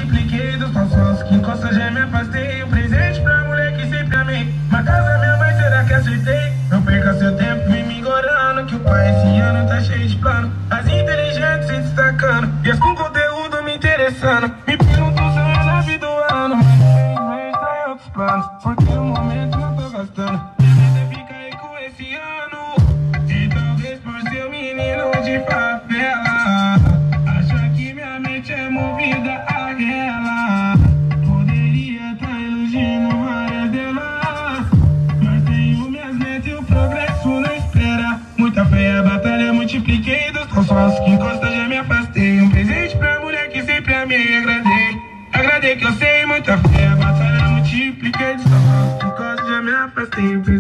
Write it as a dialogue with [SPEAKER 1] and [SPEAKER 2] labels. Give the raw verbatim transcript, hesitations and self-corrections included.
[SPEAKER 1] multipliquei dos tão falsos que encosta, já me afastei. Um presente pra mulher que sempre amei. Uma casa, minha mãe, será que acertei? Não perca seu tempo, vem me engorando, que o pai esse ano tá cheio de plano. As inteligentes se destacando e as com conteúdo me interessando. Me perguntam se eu resolvi do ano, mas infelizmente tá em outros planos, porque no momento não tô gastando. Minha meta fica aí com esse ano, e talvez por ser um menino de favela, acha que minha mente é movida àquela. Poderia tá iludindo várias delas, mas tenho minhas metas e o progresso não espera. Muita fé, a batalha multipliquei dos tão falsos que encosta, já me afastei. Um presente pra mulher que sempre amei, agradei. Agradei que eu sei, muita fé, a batalha multipliquei dos tão falsos que encosta, já me afastei.